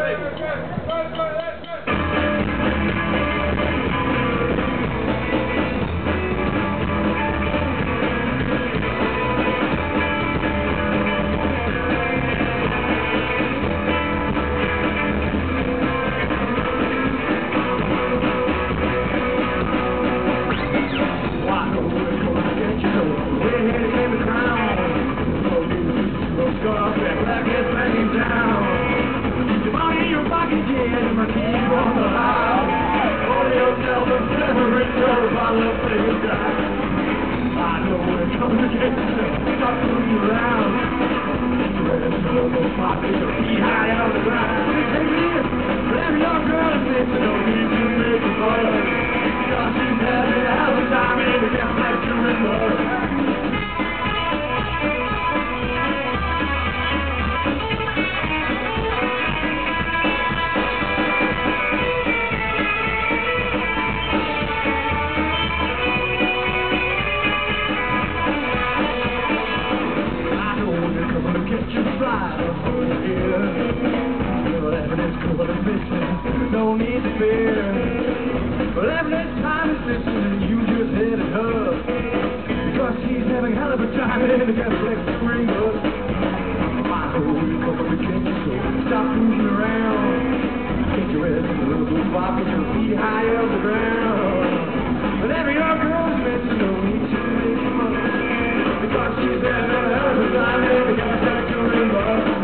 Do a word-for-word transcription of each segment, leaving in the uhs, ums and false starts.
No need to fear. Well, every time it's listening, you just hit it up. Because she's having hell of a time in the Cadillac spring up. My whole couple of kids, so stop moving around. Get your head in the little spot, get your feet high off the ground. But every young girl's missing, no need to make fun. Because she's having hell of a time in the Cadillac spring up.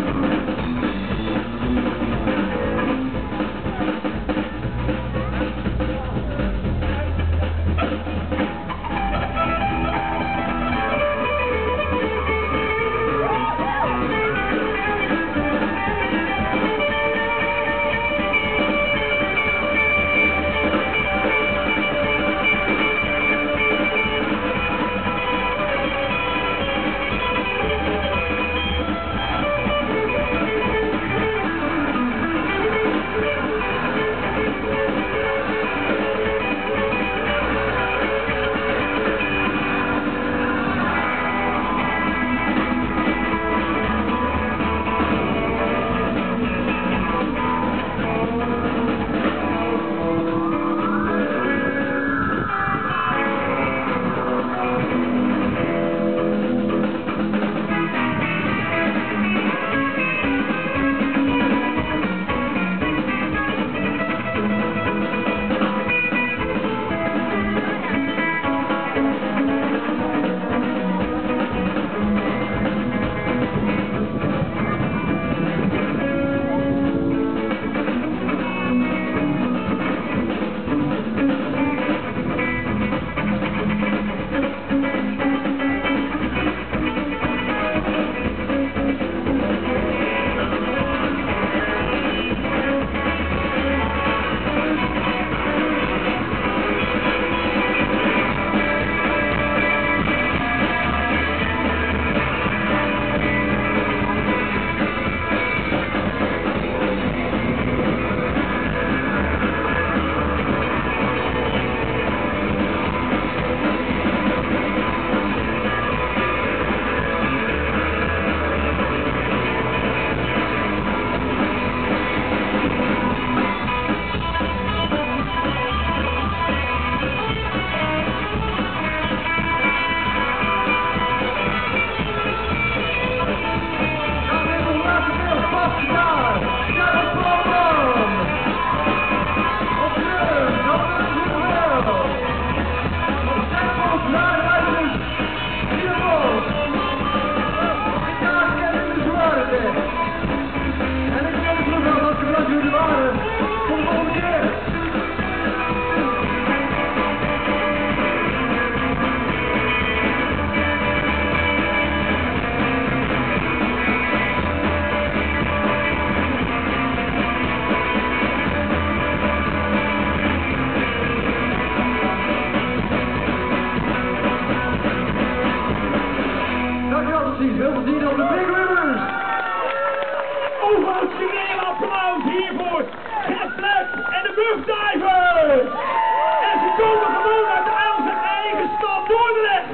Divers! En ze komen gewoon uit aan zijn eigen stad Dordrecht!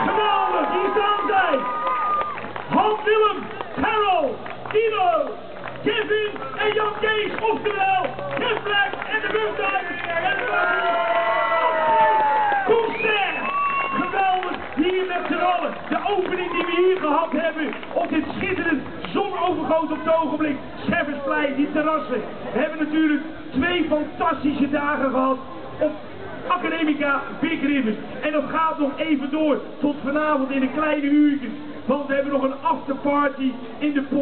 Geweldig, hier staan zij! Han, Willem, Harold, Tino, Kevin en Jan Kees, oftewel Jeff Black en de Bumdivers en de concert! Geweldig, hier met z'n allen. De opening die we hier gehad hebben op dit schitterend zonovergoten op het ogenblik. Scheffersplein, die terrassen. We hebben natuurlijk twee fantastische dagen gehad op Academica Big Rivers. En dat gaat nog even door tot vanavond in de kleine uurtjes. Want we hebben nog een afterparty in de